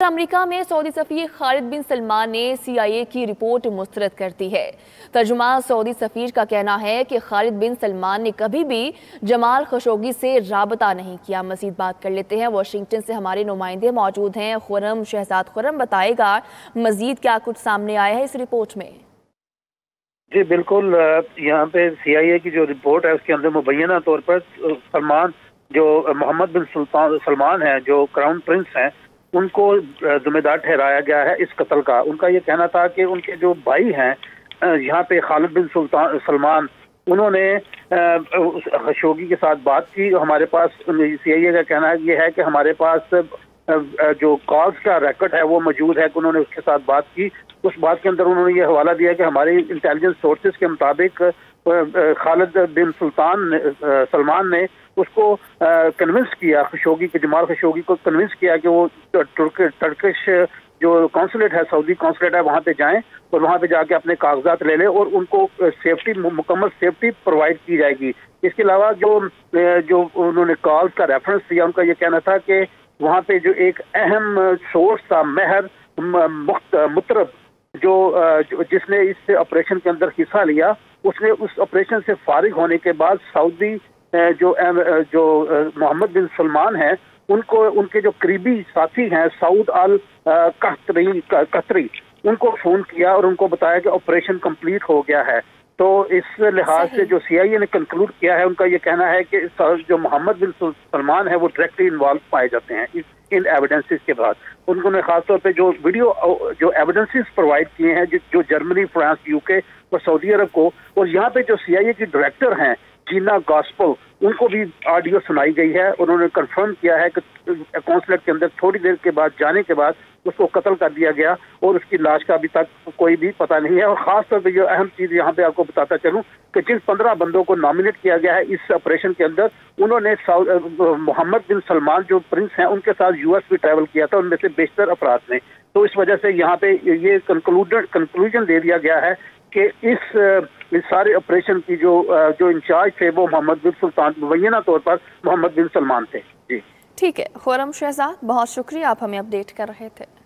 America में Saudi सफीर Khalid bin Salman ने CIA की रिपोर्ट मुस्तरद कर दी है। तर्जुमान सऊदी सफीर का कहना है कि खालिद बिन सलमान ने कभी भी जमाल खशोगी से राबता नहीं किया। मजीद बात कर लेते हैं, वाशिंगटन से हमारे नुमाइंदे मौजूद हैं। खुर्रम शहजाद, खुर्रम बताएगा मजीद क्या कुछ सामने आया है इस रिपोर्ट में। जी बिल्कुल, यहाँ पे CIA की जो रिपोर्ट है उसके अंदर मुबैना तौर पर सलमान जो मोहम्मद बिन सलमान है, जो क्राउन प्रिंस हैं, उनको जिम्मेदार ठहराया गया है इस कत्ल का। उनका ये कहना था कि उनके जो भाई हैं यहाँ पे खालिद बिन सलमान, उन्होंने खशोगी के साथ बात की। हमारे पास CIA का कहना ये है कि हमारे पास जो कॉल्स का रिकॉर्ड है वो मौजूद है कि उन्होंने उसके साथ बात की। उस बात के अंदर उन्होंने ये हवाला दिया कि हमारे इंटेलिजेंस सोर्सेज के मुताबिक खालिद बिन सलमान ने उसको कन्विंस किया, खशोगी के जमाल खशोगी को कन्विंस किया कि वो टर्किश जो कौंसलेट है, सऊदी कौंसलेट है, वहाँ पे जाएं और वहाँ पे जाके अपने कागजात ले लें और उनको सेफ्टी, मुकम्मल सेफ्टी प्रोवाइड की जाएगी। इसके अलावा जो उन्होंने कॉल्स का रेफरेंस दिया, उनका ये कहना था कि वहाँ पे जो एक अहम सोर्स था, महर मुतरब, जिसने इस ऑपरेशन के अंदर हिस्सा लिया, उसने उस ऑपरेशन से फारिग होने के बाद सऊदी जो मोहम्मद बिन सलमान है, उनको उनके जो करीबी साथी हैं सऊद अल कतरी, उनको फोन किया और उनको बताया कि ऑपरेशन कंप्लीट हो गया है। तो इस लिहाज से जो CIA ने कंक्लूड किया है, उनका ये कहना है कि जो मोहम्मद बिन सलमान है वो डायरेक्टली इन्वॉल्व पाए जाते हैं इन एविडेंसेस के बाद। उन्होंने खासतौर पे जो जो एविडेंसेस प्रोवाइड किए हैं, जो जर्मनी, फ्रांस, UK और सऊदी अरब को, और यहाँ पे जो CIA की डायरेक्टर हैं जीना गॉस्पल, उनको भी ऑडियो सुनाई गई है। उन्होंने कंफर्म किया है कि कौंसलेट के अंदर थोड़ी देर के बाद जाने के बाद उसको कत्ल कर दिया गया और उसकी लाश का अभी तक कोई भी पता नहीं है। और खासतौर पे जो अहम चीज यहाँ पे आपको बताता चलूं कि जिन 15 बंदों को नॉमिनेट किया गया है इस ऑपरेशन के अंदर, उन्होंने मोहम्मद बिन सलमान जो प्रिंस हैं उनके साथ US भी ट्रैवल किया था, उनमें से बेशतर अफराद ने। तो इस वजह से यहाँ पे ये कंक्लूजन दे दिया गया है कि इस सारे ऑपरेशन की जो इंचार्ज थे वो मोहम्मद बिन सुल्तान, मुबैना तौर पर मोहम्मद बिन सलमान थे। जी ठीक है खुर्रम शहजाद, बहुत शुक्रिया, आप हमें अपडेट कर रहे थे।